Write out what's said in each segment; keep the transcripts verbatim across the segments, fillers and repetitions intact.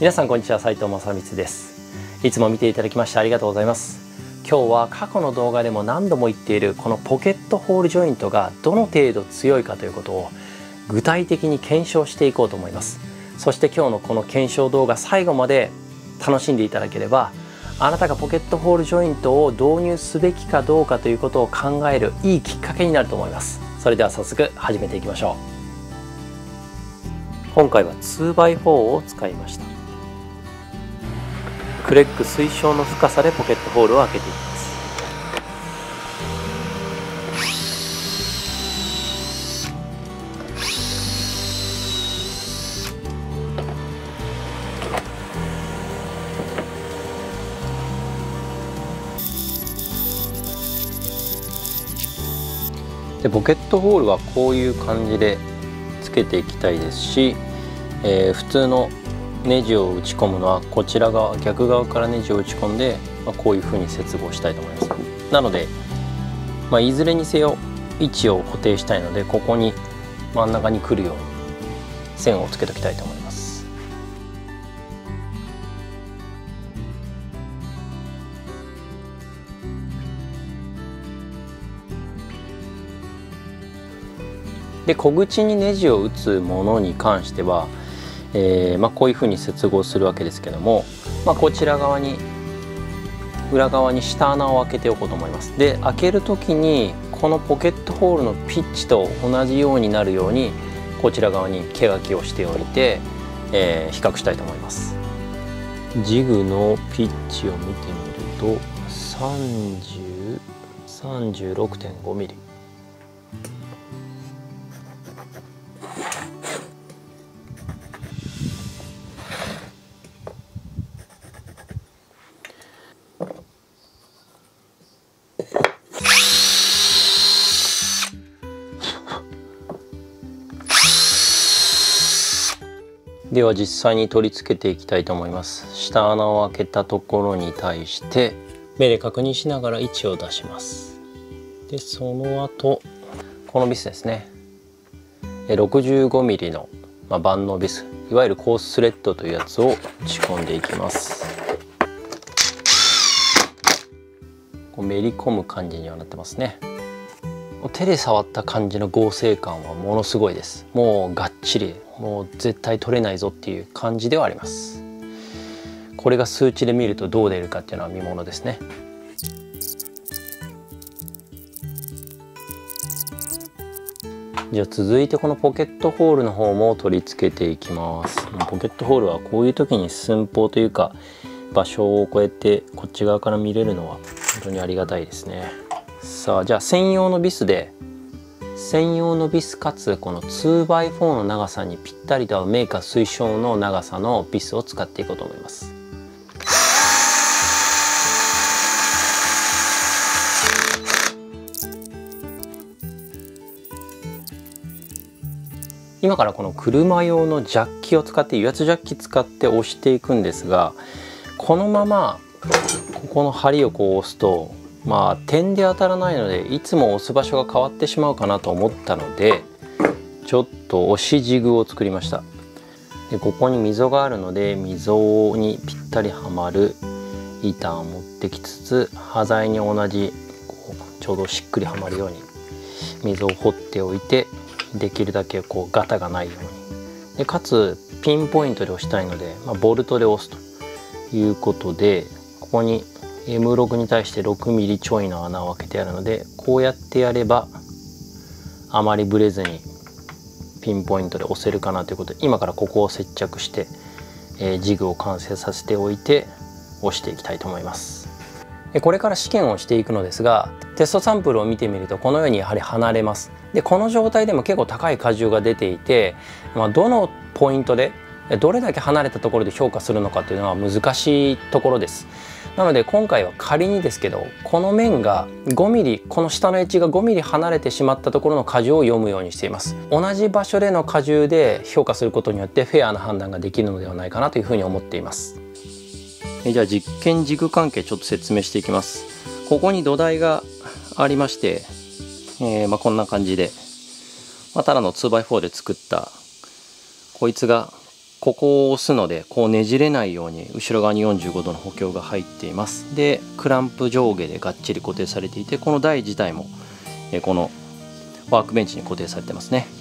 皆さんこんにちは、斉藤正光です。いつも見ていただきましてありがとうございます。今日は過去の動画でも何度も言っているこのポケットホールジョイントがどの程度強いかということを具体的に検証していこうと思います。そして今日のこの検証動画、最後まで楽しんでいただければ、あなたがポケットホールジョイントを導入すべきかどうかということを考えるいいきっかけになると思います。それでは早速始めていきましょう。今回は ツーバイフォー を使いました。クレック推奨の深さでポケットホールを開けていきます。でポケットホールはこういう感じでつけていきたいですし、えー、普通のネジを打ち込むのはこちら側、逆側からネジを打ち込んで、まあ、こういうふうに接合したいと思います。なので、まあ、いずれにせよ位置を固定したいので、ここに真ん中に来るように線をつけておきたいと思います。で小口にネジを打つものに関しては、えーまあ、こういうふうに接合するわけですけども、まあ、こちら側に裏側に下穴を開けておこうと思います。で開ける時にこのポケットホールのピッチと同じようになるようにこちら側に毛書きをしておいて、えー、比較したいと思います。ジグのピッチを見てみると さんじゅう、さんじゅうろくてんごミリ。では実際に取り付けていきたいと思います。下穴を開けたところに対して目で確認しながら位置を出します。でその後このビスですね、ろくじゅうごミリ の、まあ、万能ビス、いわゆるコーススレッドというやつを打ち込んでいきます。こうめり込む感じにはなってますね。手で触った感じの合成感はものすごいです。もうがっちり、もう絶対取れないぞっていう感じではあります。これが数値で見るとどう出るかっていうのは見ものですね。じゃあ続いてこのポケットホールの方も取り付けていきます。ポケットホールはこういう時に寸法というか場所をこうやってこっち側から見れるのは本当にありがたいですね。さあじゃあ専用のビスで専用のビスかつこの ツーバイフォー の長さにぴったりと合うメーカー推奨の長さのビスを使っていこうと思います。今からこの車用のジャッキを使って油圧ジャッキ使って押していくんですが、このままここの針をこう押すとまあ点で当たらないのでいつも押す場所が変わってしまうかなと思ったので、ちょっと押しジグを作りました。でここに溝があるので溝にぴったりはまる板を持ってきつつ、端材に同じこうちょうどしっくりはまるように溝を掘っておいて、できるだけこうガタがないように、でかつピンポイントで押したいので、まあ、ボルトで押すということで、ここにエムろく に対してろくミリちょいの穴を開けてあるので、こうやってやればあまりブレずにピンポイントで押せるかなということで、今からここを接着して、えー、ジグを完成させておいて押していきたいと思います。これから試験をしていくのですが、テストサンプルを見てみるとこのようにやはり離れます。でこの状態でも結構高い荷重が出ていて、まあ、どのポイントでどれだけ離れたところで評価するのかというのは難しいところです。なので今回は仮にですけど、この面がごミリ、この下のエッジがごミリ離れてしまったところの荷重を読むようにしています。同じ場所での荷重で評価することによってフェアな判断ができるのではないかなというふうに思っています。じゃあ実験軸関係ちょっと説明していきます。ここに土台がありまして、えー、まあこんな感じで、まあ、ただの ツーバイフォー で作ったこいつがここを押すのでこうねじれないように後ろ側によんじゅうごどの補強が入っています。でクランプ上下でがっちり固定されていて、この台自体もえこのワークベンチに固定されてますね。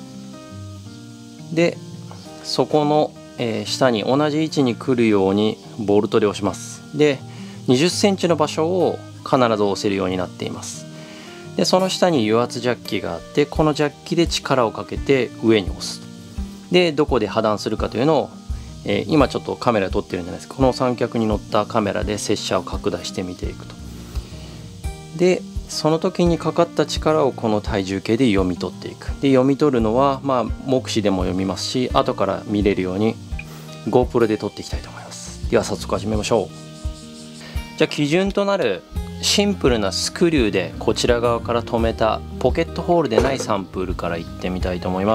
でそこのえ下に同じ位置に来るようにボルトで押します。でにじゅっセンチの場所を必ず押せるようになっています。でその下に油圧ジャッキがあって、このジャッキで力をかけて上に押す。でどこで破断するかというのを、えー、今ちょっとカメラで撮ってるんじゃないですか、この三脚に乗ったカメラで接写を拡大して見ていくと。でその時にかかった力をこの体重計で読み取っていく。で読み取るのはまあ目視でも読みますし、後から見れるように GoPro で撮っていきたいと思います。では早速始めましょう。じゃあ基準となるシンプルなスクリューでこちら側から留めたポケットホールでないサンプルからいってみたいと思います。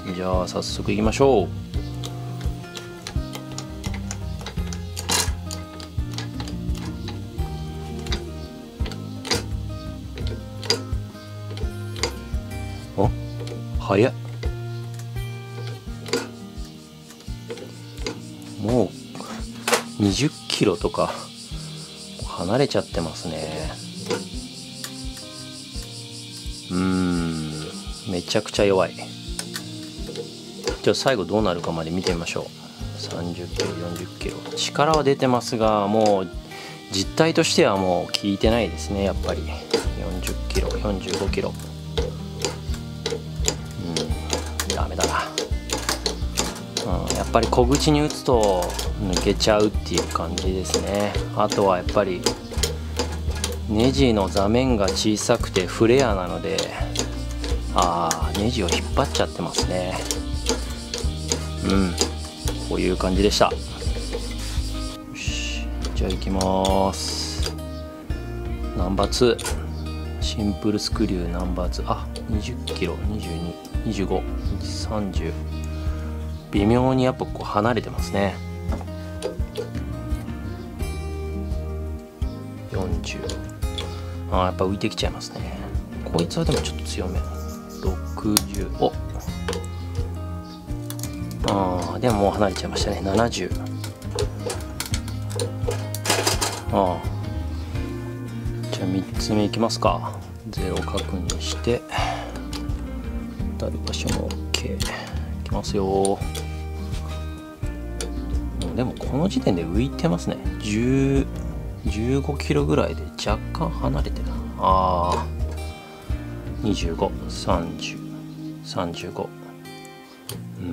じゃあ早速いきましょう。お、早っ。もうにじゅっキロとか離れちゃってますね。うーん、めちゃくちゃ弱い。じゃあ最後どうなるかまで見てみましょう。さんじゅっキロ、よんじゅっキロ、力は出てますが、もう実態としてはもう効いてないですね。やっぱりよんじゅっキロ、よんじゅうごキロ、うん、ダメだな。うん、やっぱり小口に打つと抜けちゃうっていう感じですね。あとはやっぱりネジの座面が小さくてフレアなので、あーネジを引っ張っちゃってますね。うん、こういう感じでした。よし、じゃあいきます。ナンバーツー、シンプルスクリューナンバーツー、あにじゅっキロ、にじゅうに、にじゅうご、さんじゅう、微妙にやっぱこう離れてますね。よんじゅう、あーやっぱ浮いてきちゃいますね。こいつはでもちょっと強め。ろくじゅう、おあーでももう離れちゃいましたね。ななじゅう、ああじゃあみっつめいきますか。ゼロ確認して当たる場所も OK いきますよ。でもこの時点で浮いてますね。じゅう、じゅうごキロぐらいで若干離れてるな。あーにじゅうご、さんじゅう、さんじゅうご、うん、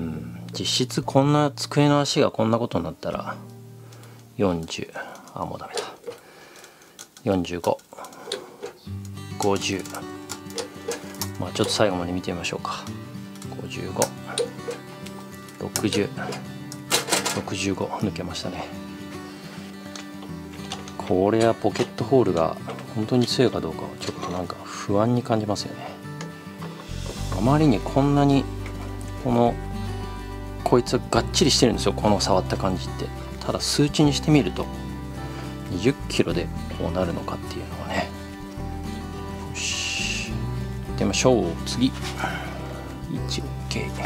実質こんな机の足がこんなことになったらよんじゅう、あもうダメだ、よんじゅうご、ごじゅう、まあちょっと最後まで見てみましょうか。ごじゅうご、ろくじゅう、ろくじゅうご抜けましたね。これはポケットホールが本当に強いかどうかはちょっとなんか不安に感じますよね。あまりにこんなにこのこいつがっちりしてるんですよ、この触った感じって。ただ数値にしてみるとにじゅっキロでこうなるのかっていうのはね。よし、行ってみましょう。次 いちオーケー、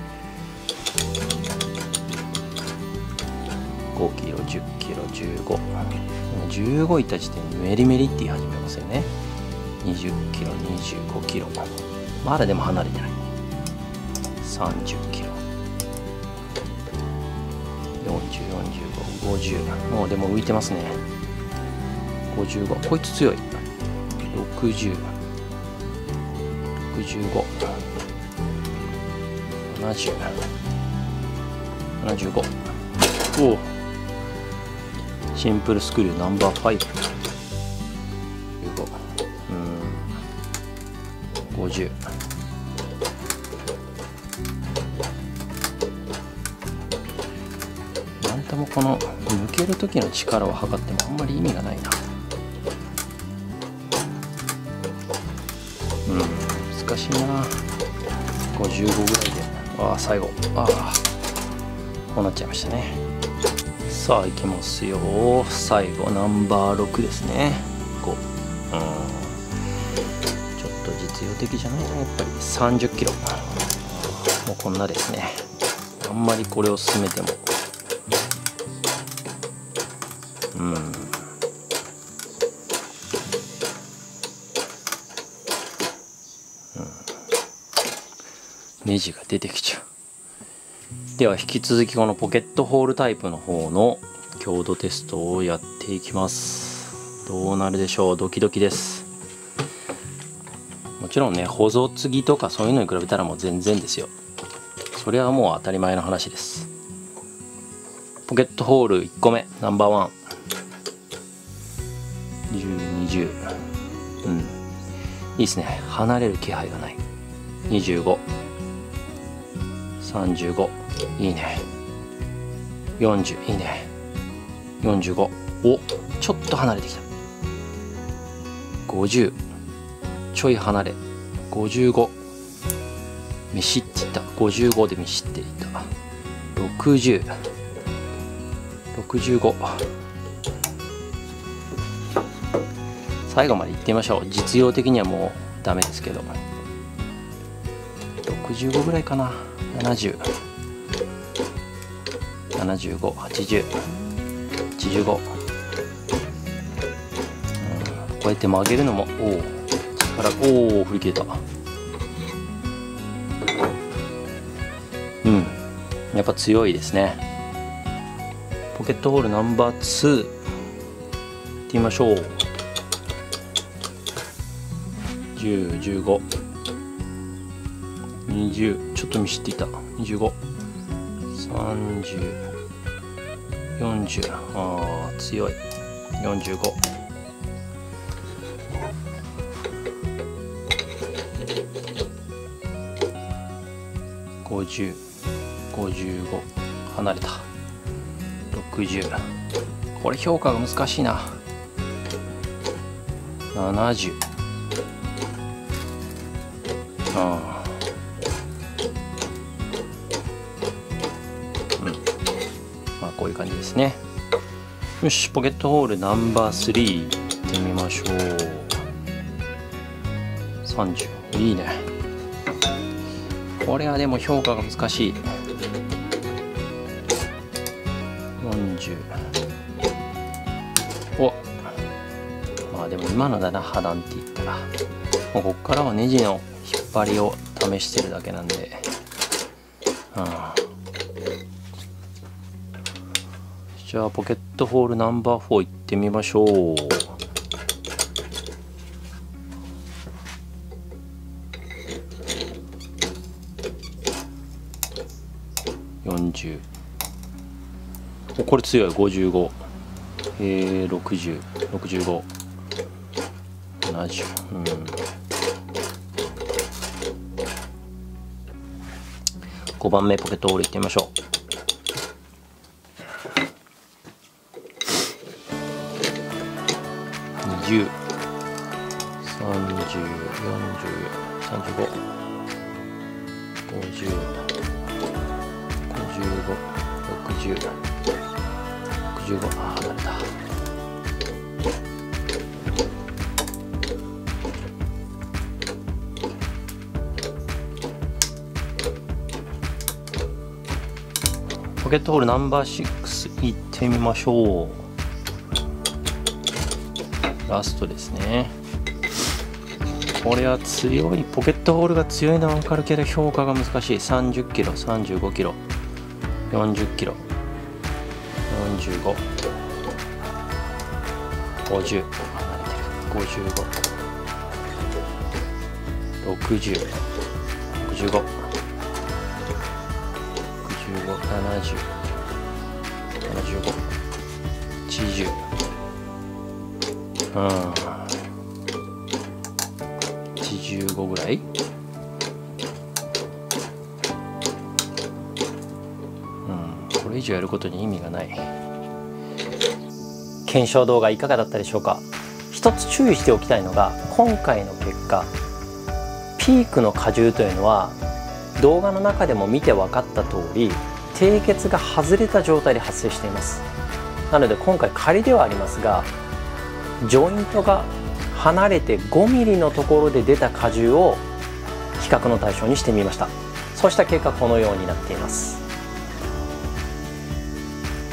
ごキロ、じゅっキロ、じゅうご、じゅうごいった時点でメリメリって言い始めますよね。にじゅっキロ、にじゅうごキロ、まだでも離れてない。さんじゅっキロ、よんじゅう、よんじゅうご、ごじゅう、もうでも浮いてますね。ごじゅうご、こいつ強い。ろくじゅう、ろくじゅうご、ななじゅう、ななじゅうご、おおシンプルスクリューナンバーファイブ、じゅうご、うん、ごじゅう、なんともこの抜ける時の力を測ってもあんまり意味がないな。うん難しいな。ごじゅうごぐらいで、ああ最後、ああこうなっちゃいましたね。さあいきますよ。最後ナンバーろくですね。ご、うん、ちょっと実用的じゃないなやっぱり。さんじゅっキロ、もうこんなですね。あんまりこれを進めてもうん、うん、ネジが出てきちゃう。では引き続きこのポケットホールタイプの方の強度テストをやっていきます。どうなるでしょう。ドキドキです。もちろんね、保存継ぎとかそういうのに比べたらもう全然ですよ。それはもう当たり前の話です。ポケットホールいっこめナンバーワン、じゅう、にじゅう、うん、いいですね。離れる気配がない。にじゅうご、さんじゅうご、いいね。よんじゅう、いいね。よんじゅうご、お、ちょっと離れてきた。ごじゅう、ちょい離れ。ごじゅうご、ミシっていった。ごじゅうごでミシっていった。ろくじゅう、ろくじゅうご、最後までいってみましょう。実用的にはもうダメですけど、ろくじゅうごぐらいかな。ななじゅう、ななじゅうご、はちじゅう、はちじゅうご、うん、こうやって曲げるのも、おお力、おお振り切れた。うん、やっぱ強いですね。ポケットホールナンバーツーいってみましょう。じゅう、じゅうご、にじゅう、ちょっと見知っていた。にじゅうご、さんじゅう、よんじゅう、あー強い。よんじゅうご、ごじゅう、ごじゅうご、離れた。ろくじゅう、これ評価が難しいな。ななじゅう、あー、うん、まあこういう感じですね。よし、ポケットホールナンバースリーいってみましょう。さんじゅう、いいね。これはでも評価が難しい。よんじゅう、お、まあでも今のだな、破断って言ったらもうこっからはネジの引っ張りを試してるだけなんで、うん、じゃあポケットホールナンバーフォーいってみましょう。よんじゅう、これ強い。ごじゅうご、えー、ろくじゅう、ろくじゅうご、ななじゅう、うん、ごばんめポケットホールいってみましょう。にじゅう、さんじゅう、よんじゅう、さんじゅうご、ごじゅう、ごじゅうご、ろくじゅう、ろくじゅうご、ああ離れた。ポケットホールナンバーシックスいってみましょう。ラストですね。これは強い。ポケットホールが強いのは分かるけど評価が難しい。さんじゅっキロ、さんじゅうごキロ、よんじゅっキロ、よんじゅうご、ごじゅう、離れてる。ごじゅうご、ろくじゅう、ろくじゅうご、ろくじゅうご、ななじゅう、ななじゅうご、はちじゅう、うん、はちじゅうごぐらい。うん、これ以上やることに意味がない。検証動画いかがだったでしょうか。一つ注意しておきたいのが、今回の結果ピークの荷重というのは動画の中でも見て分かった通り締結が外れた状態で発生しています。なので今回仮ではありますが、ジョイントが離れてごミリのところで出た荷重を比較の対象にしてみました。そうした結果このようになっています。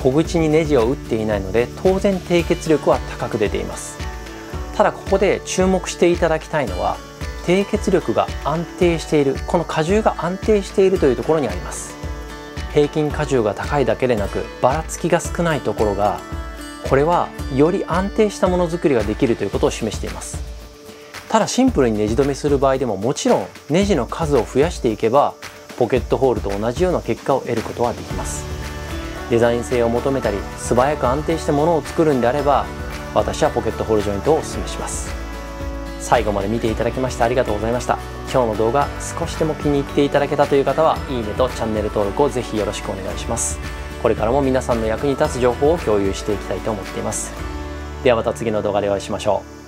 小口にネジを打っていないので当然締結力は高く出ています。ただここで注目していただきたいのは、締結力が安定している、この荷重が安定しているというところにあります。平均荷重が高いだけでなくばらつきが少ないところが、これはより安定したものづくりができるということを示しています。ただシンプルにネジ止めする場合でも、もちろんネジの数を増やしていけばポケットホールと同じような結果を得ることはできます。デザイン性を求めたり素早く安定してものを作るんであれば、私はポケットホールジョイントをお勧めします。最後まで見ていただきましてありがとうございました。今日の動画少しでも気に入っていただけたという方は、いいねとチャンネル登録をぜひよろしくお願いします。これからも皆さんの役に立つ情報を共有していきたいと思っています。ではまた次の動画でお会いしましょう。